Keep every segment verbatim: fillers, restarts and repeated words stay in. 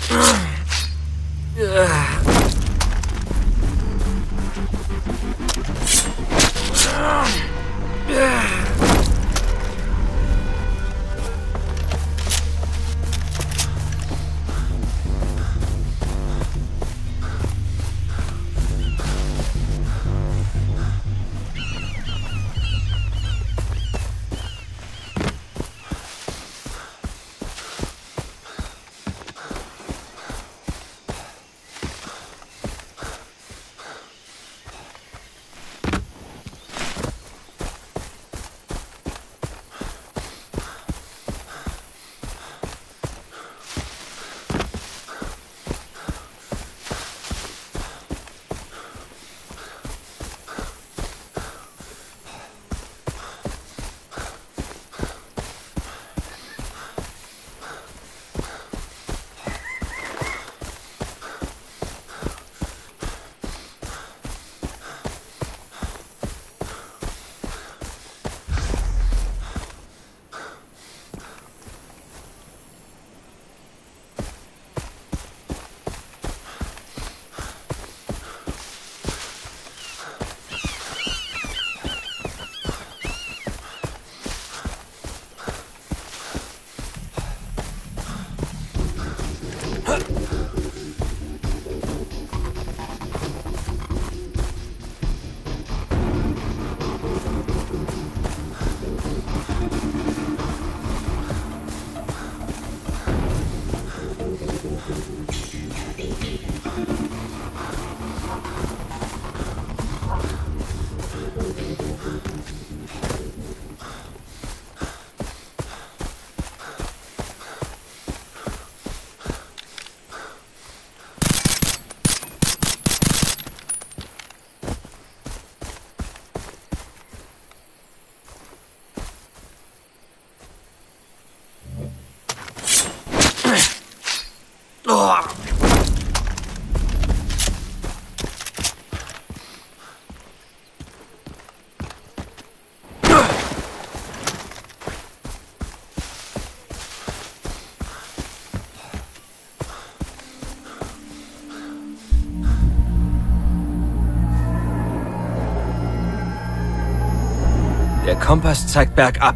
Der Kompass zeigt bergab.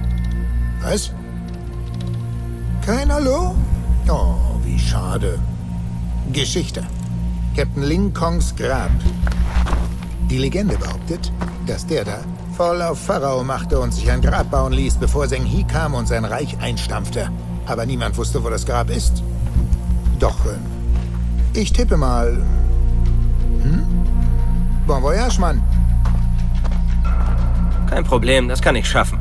Was? Kein Hallo? Oh, wie schade. Geschichte. Captain Linkongs Grab. Die Legende behauptet, dass der da voll auf Pharao machte und sich ein Grab bauen ließ, bevor Zheng He kam und sein Reich einstampfte. Aber niemand wusste, wo das Grab ist. Doch, äh, ich tippe mal... Hm? Bon voyage, Mann. Kein Problem, das kann ich schaffen.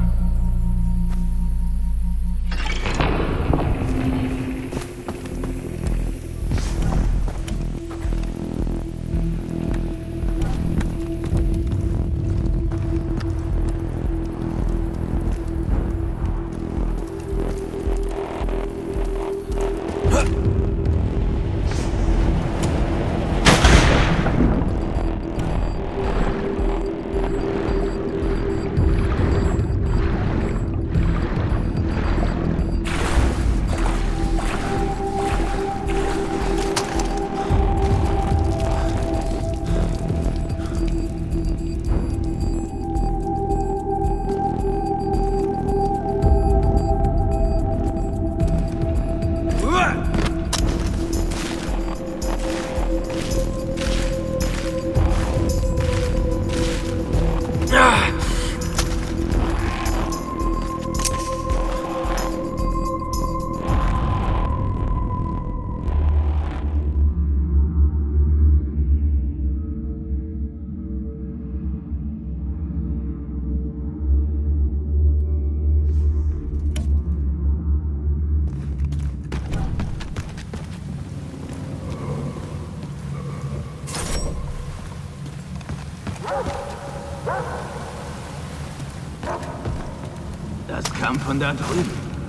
Das kam von da drüben.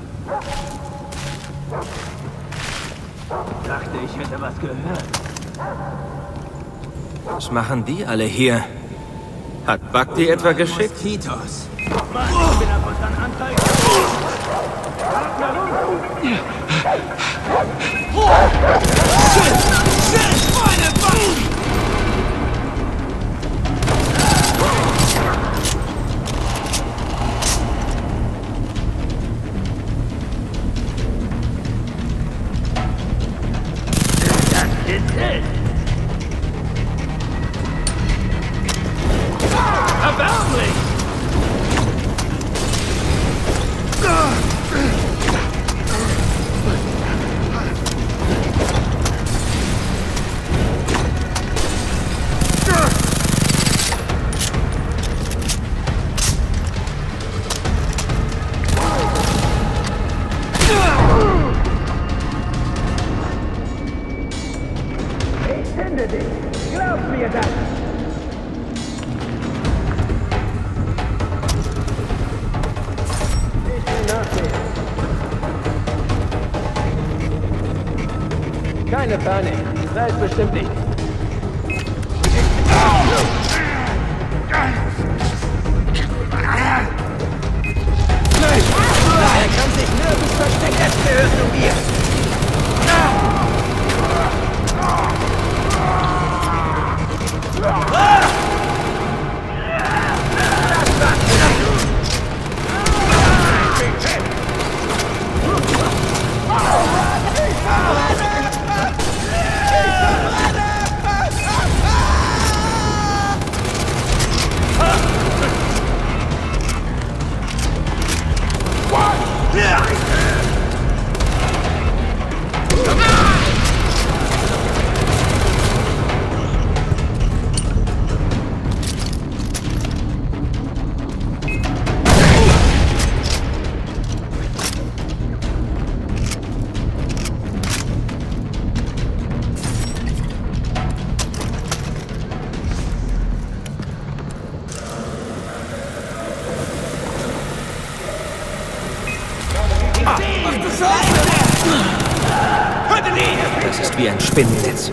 Dachte, ich hätte was gehört. Was machen die alle hier? Hat Buck die etwa geschickt? Titos. Mann, ich bin ab und an angreifen. Bitte! Erbärmlich! Keine Panik, da ist bestimmt nichts. Er kann sich nirgends verstecken. Jetzt gehörst du mir. Das ist wie ein Spinnennetz.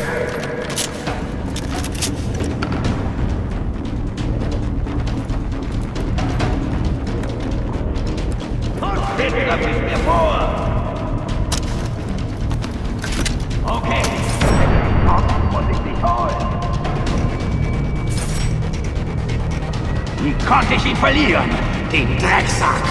Bitte, das ist mir vor! Okay. Muss ich dich holen? Wie konnte ich ihn verlieren? Den Drecksack!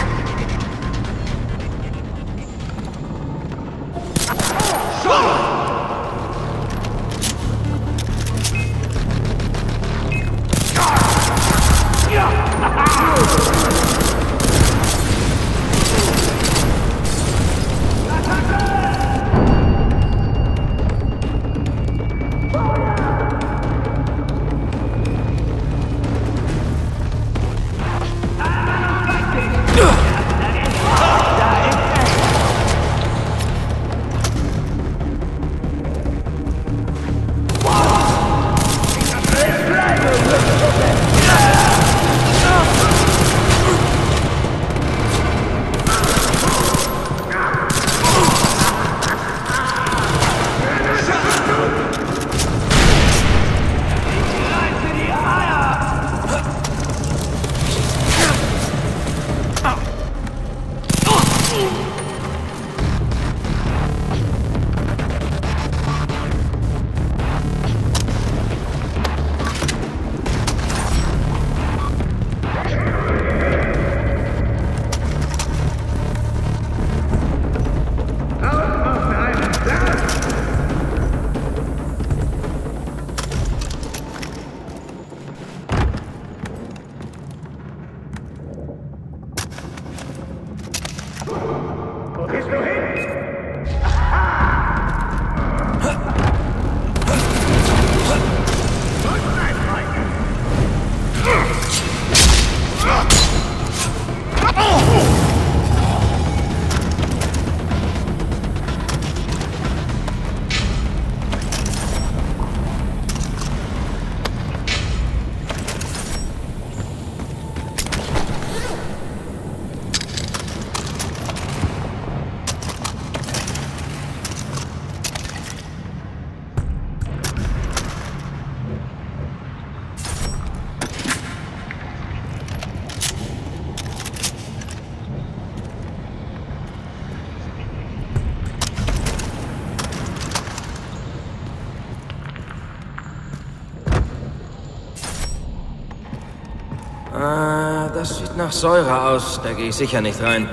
Ah, das sieht nach Säure aus. Da gehe ich sicher nicht rein.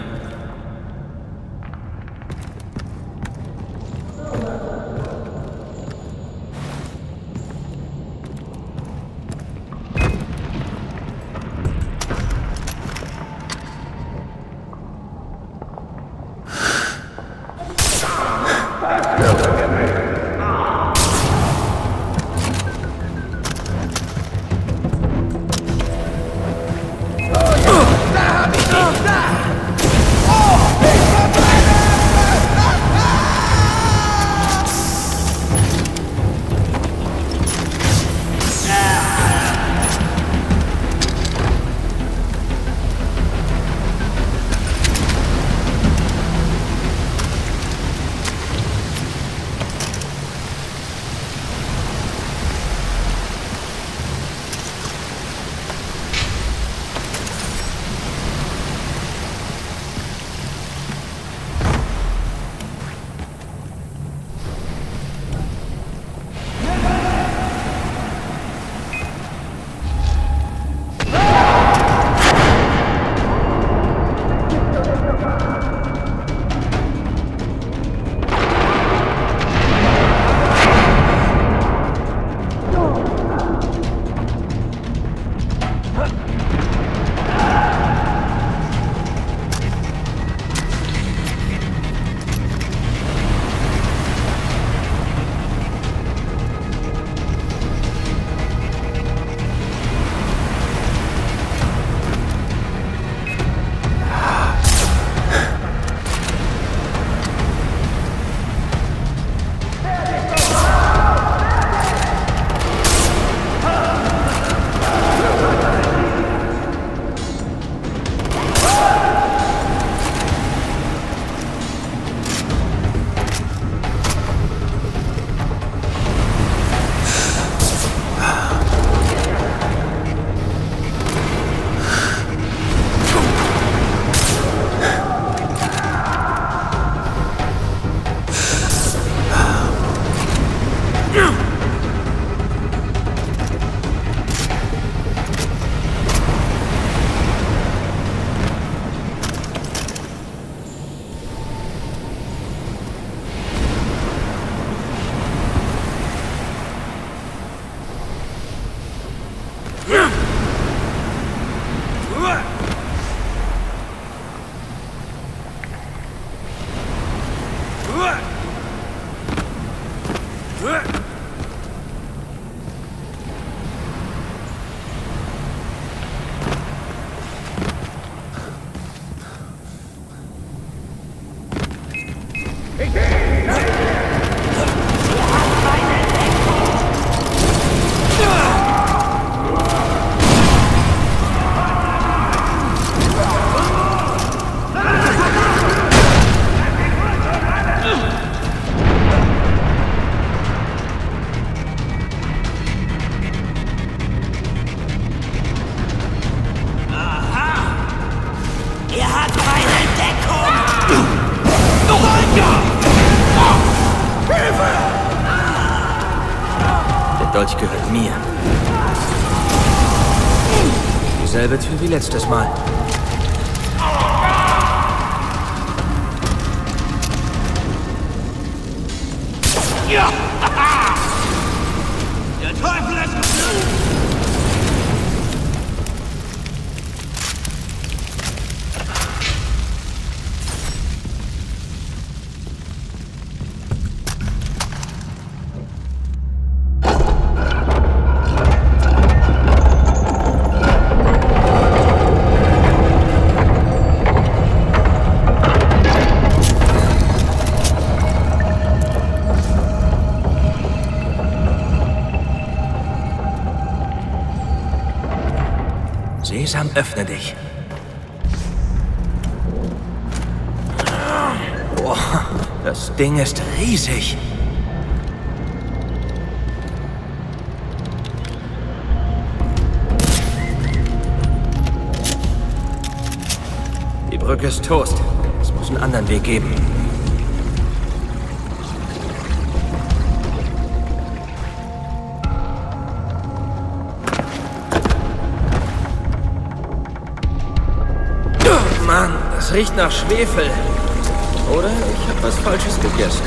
Dolch gehört mir. Dieselbe Tür wie letztes Mal. Ja! Der Teufel ist geflohen! Sesam, öffne dich. Boah, das Ding ist riesig. Die Brücke ist Toast. Es muss einen anderen Weg geben. Mann, das riecht nach Schwefel. Oder ich habe was Falsches gegessen.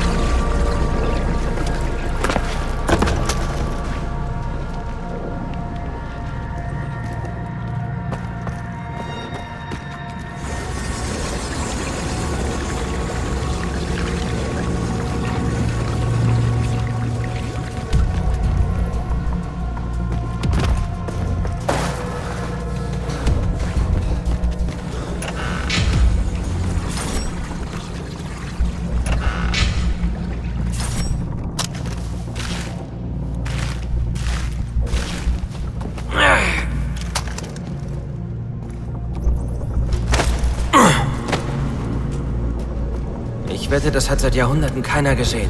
Ich wette, das hat seit Jahrhunderten keiner gesehen.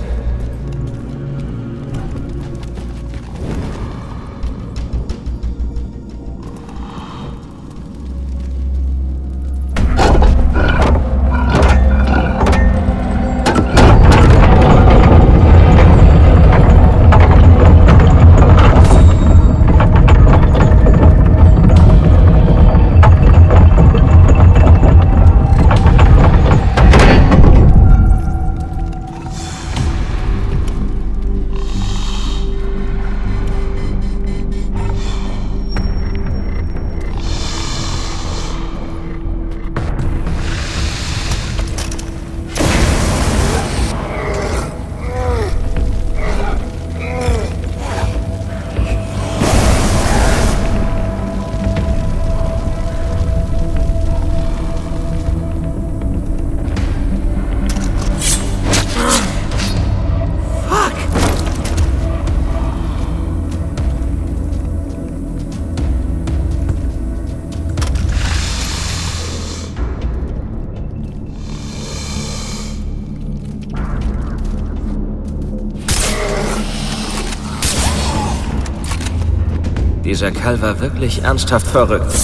Dieser Kerl war wirklich ernsthaft verrückt.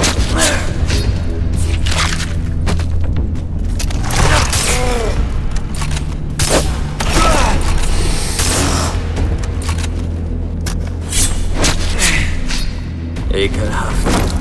Ekelhaft.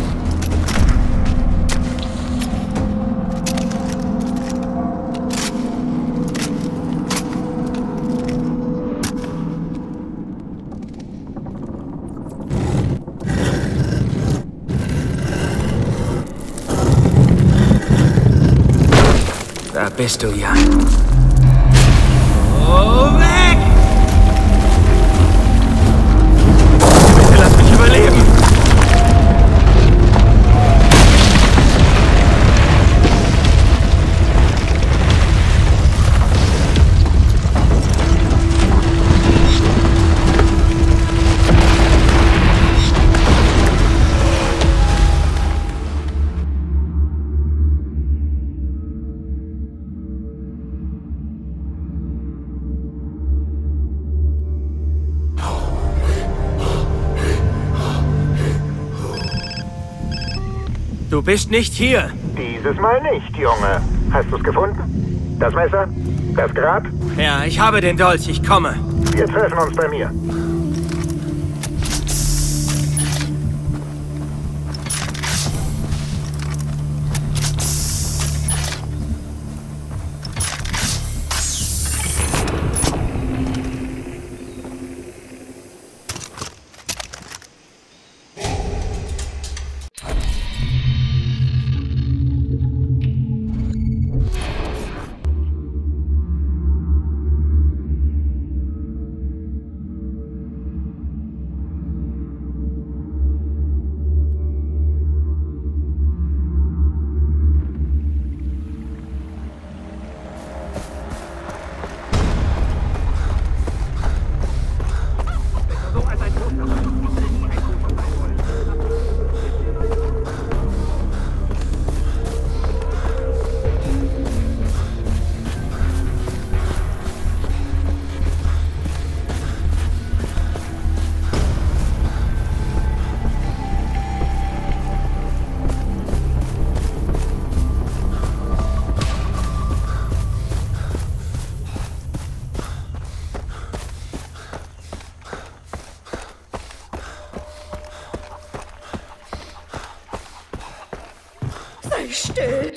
Da bist du ja. Oh, weg! Bitte lass mich überleben! Du bist nicht hier. Dieses Mal nicht, Junge. Hast du's gefunden? Das Messer? Das Grab? Ja, ich habe den Dolch. Ich komme. Wir treffen uns bei mir. dich still.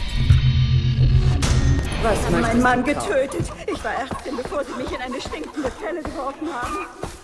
Was Ich habe meinen möchtest Mann du kaufen? getötet. Ich war Ärztin, bevor sie mich in eine stinkende Zelle geworfen haben.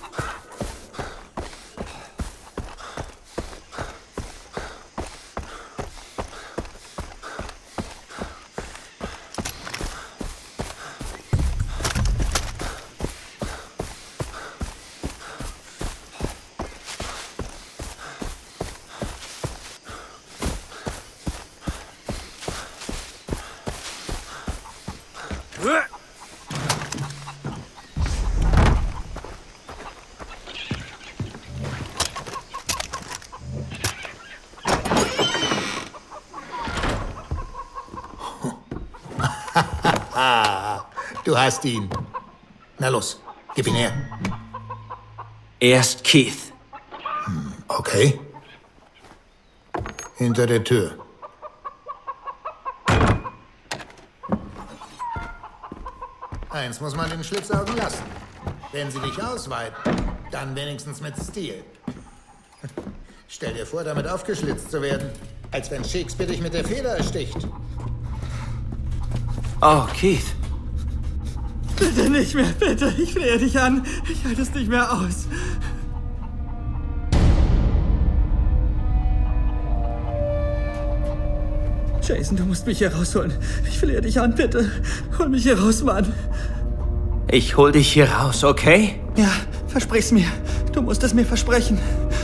Du hast ihn. Na los, gib ihn her. Erst Keith. Okay. Hinter der Tür. Eins muss man den Schlitzaugen lassen. Wenn sie dich ausweiten, dann wenigstens mit Stil. Stell dir vor, damit aufgeschlitzt zu werden, als wenn Shakespeare dich mit der Feder ersticht. Oh, Keith. Bitte nicht mehr, bitte. Ich flehe dich an. Ich halte es nicht mehr aus. Jason, du musst mich hier rausholen. Ich flehe dich an, bitte. Hol mich hier raus, Mann. Ich hol dich hier raus, okay? Ja, versprich's mir. Du musst es mir versprechen.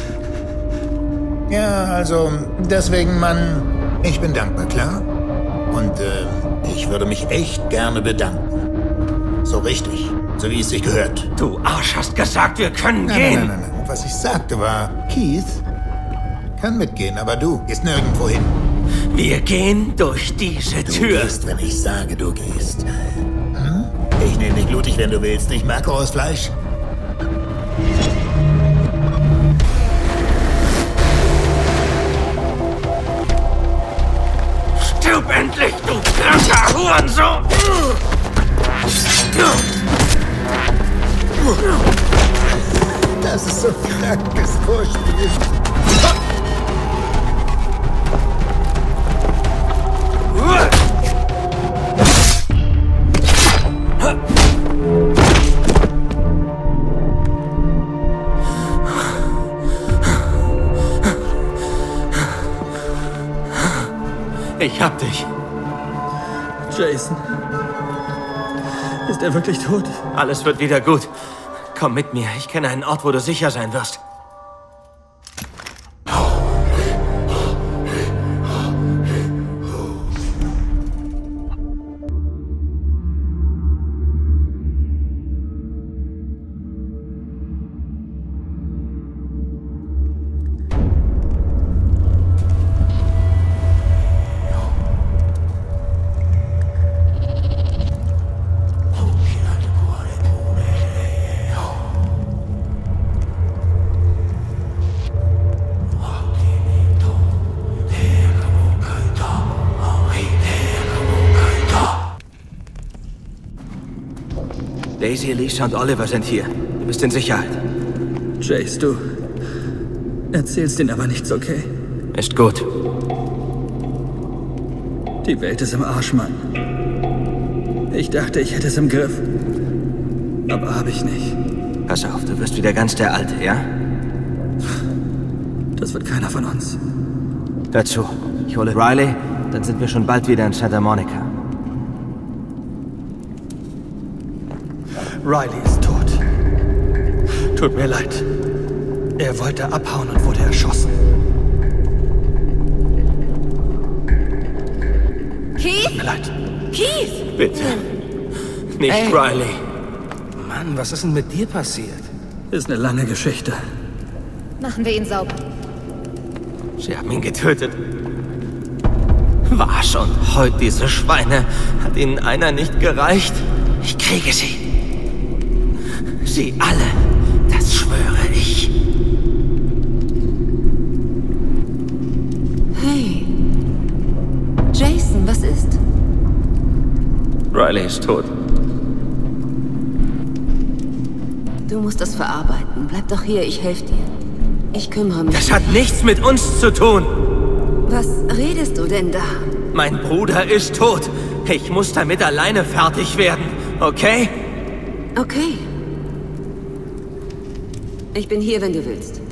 Ja, also, deswegen, Mann, ich bin dankbar, klar? Und äh, ich würde mich echt gerne bedanken. So richtig, so wie es sich gehört. Du Arsch hast gesagt, wir können Nein, gehen. nein, nein, nein, nein. Was ich sagte war, Keith kann mitgehen, aber du gehst nirgendwo hin. Wir gehen durch diese Du Tür. gehst, wenn ich sage, du gehst. Hm? Ich nehme dich blutig, wenn du willst. Ich mag rohes Fleisch. Stirb endlich, du kranker Hurensohn! Das ist so ein krankes Vorspiel. Ich hab dich. Jason. Ist er wirklich tot? Alles wird wieder gut. Komm mit mir. Ich kenne einen Ort, wo du sicher sein wirst. Daisy, Lisa und Oliver sind hier. Du bist in Sicherheit. Jace, du erzählst ihnen aber nichts, okay? Ist gut. Die Welt ist im Arsch, Mann. Ich dachte, ich hätte es im Griff. Aber habe ich nicht. Pass auf, du wirst wieder ganz der Alte, ja? Das wird keiner von uns. Dazu. Ich hole Riley, dann sind wir schon bald wieder in Santa Monica. Riley ist tot. Tut mir leid. Er wollte abhauen und wurde erschossen. Keith? Tut mir leid. Keith! Bitte. Nicht Ey. Riley. Mann, was ist denn mit dir passiert? Ist eine lange Geschichte. Machen wir ihn sauber. Sie haben ihn getötet. Wasch und heut diese Schweine. Hat ihnen einer nicht gereicht? Ich kriege sie. Sie alle. Das schwöre ich. Hey. Jason, was ist? Riley ist tot. Du musst das verarbeiten. Bleib doch hier, ich helfe dir. Ich kümmere mich. Das hat nichts mit uns zu tun. Was redest du denn da? Mein Bruder ist tot. Ich muss damit alleine fertig werden, okay? Okay. Ich bin hier, wenn du willst.